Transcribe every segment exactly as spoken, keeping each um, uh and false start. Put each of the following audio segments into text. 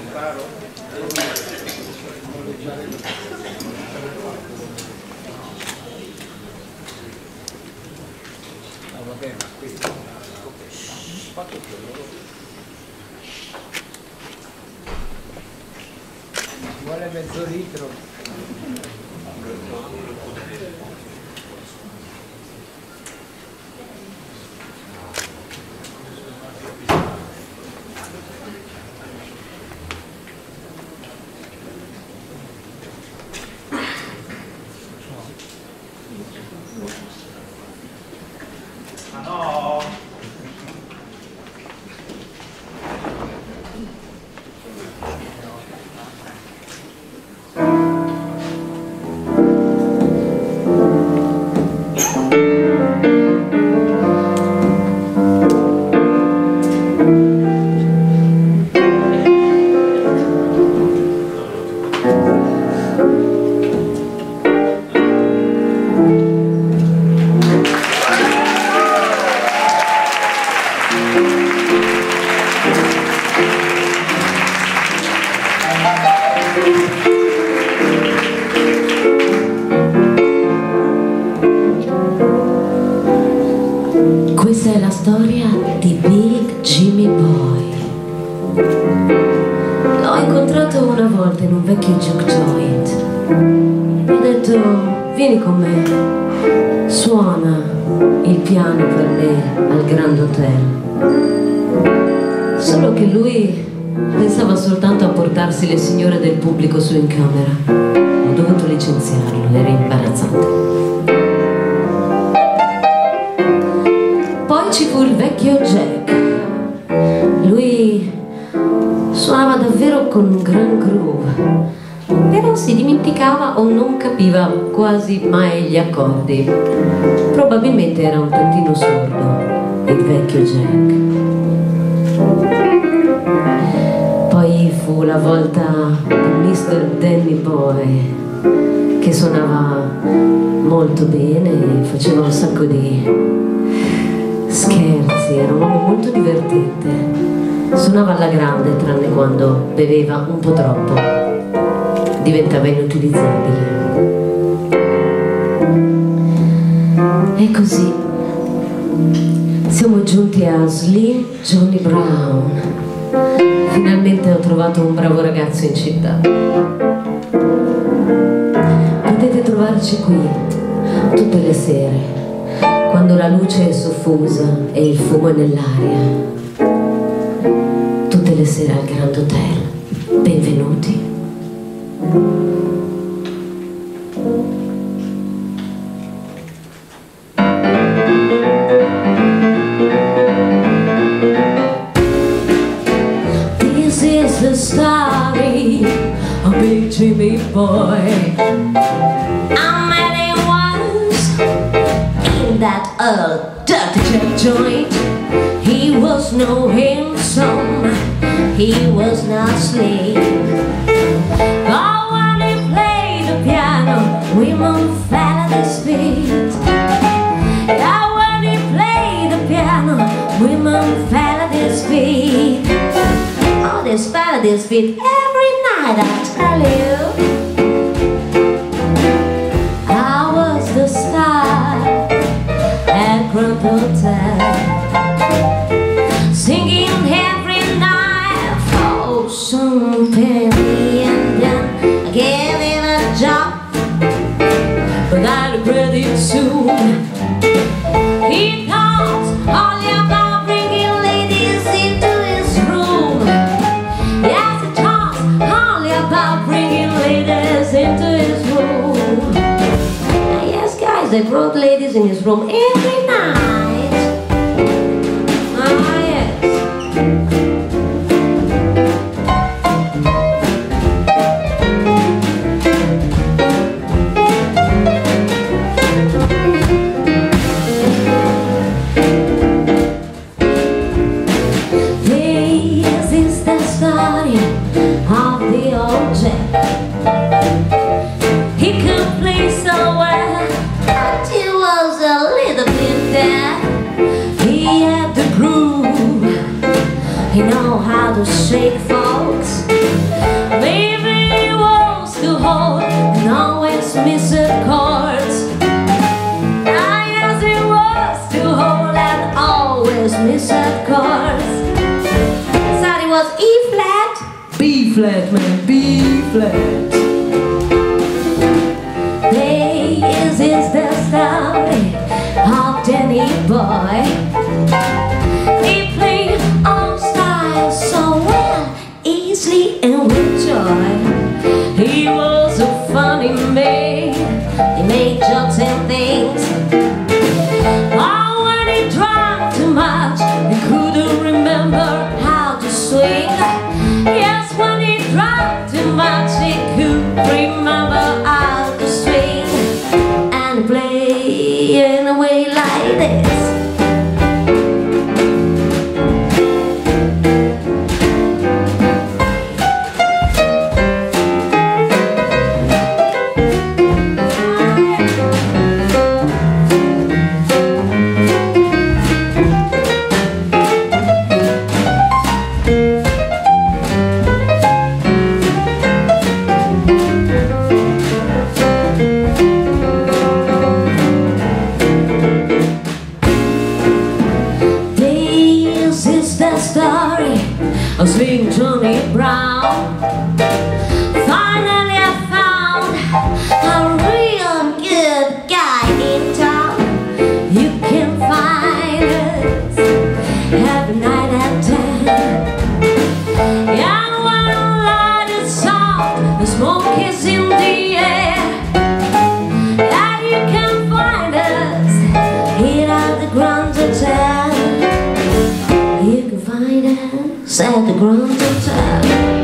Vuole mezzo litro. Questa è la storia di Big Jimmy Boy. L'ho incontrato una volta in un vecchio juke joint. Mi ha detto: vieni con me, suona il piano per me al Grand Hotel. Solo che lui pensava soltanto a portarsi le signore del pubblico su in camera. Ho dovuto licenziarlo, era imbarazzante. Poi ci fu il vecchio Jack. Lui suonava davvero con un gran groove, però si dimenticava o non capiva quasi mai gli accordi. Probabilmente era un tantino sordo, il vecchio Jack. Poi fu la volta di mister Danny Boy, che suonava molto bene e faceva un sacco di scherzi, era un uomo molto divertente. Suonava alla grande tranne quando beveva un po' troppo, diventava inutilizzabile. E così siamo giunti a Slim Johnny Brown. Finalmente ho trovato un bravo ragazzo in città. Potete trovarci qui tutte le sere, quando la luce è soffusa e il fumo è nell'aria. Tutte le sere al Grand Hotel. Benvenuti. This is the story of Big Jimmy Boy. I met him once in that old dirty jack joint. He was no handsome, he was not slick, but when he played the piano, women fell at his feet. Yeah, when he played the piano, women fell at his feet. Oh, they fell at his feet every night, I tell you. I was the star at Grand Hotel, singing every night for some penny, and then I gave him a job, but I regret it soon. He talks only about bringing ladies into his room. Yes, he talks only about bringing ladies into his room. And yes, guys, they brought ladies in his room every night. He know how to to shake folks. Maybe he was too old and always missed chords. I guess he was too old and always missed chords. Said it was E flat, B flat, man, B flat. This is the story of Danny Boy. He played all styles so well, easily and with joy. He was a funny man, he made jokes and things. Oh, when he drank too much, he couldn't remember how to swing. Yes, when he drank too much, he could remember how to swing and play in a way like this. The story of Swing Johnny Brown. Finally I found a real good guy in town. You can find us every night at ten. And when the light is on, the smoke is in the air, and you can find us here at the Grand Hotel. You can find us at the Grand Hotel.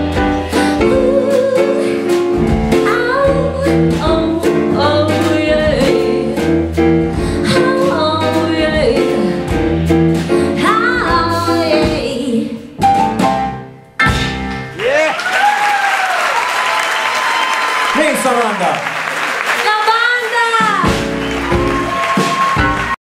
Ooh, oh, oh, oh, yeah. Oh, yeah. Oh, yeah. Yeah! Hey, Saranda!